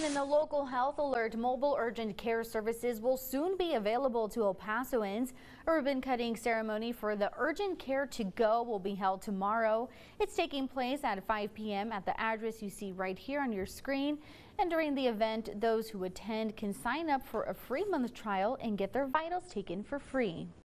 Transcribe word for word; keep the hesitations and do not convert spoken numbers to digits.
And in the local health alert, mobile urgent care services will soon be available to El Pasoans. A ribbon cutting ceremony for the Urgent Care to Go will be held tomorrow. It's taking place at five p m at the address you see right here on your screen. And during the event, those who attend can sign up for a free month trial and get their vitals taken for free.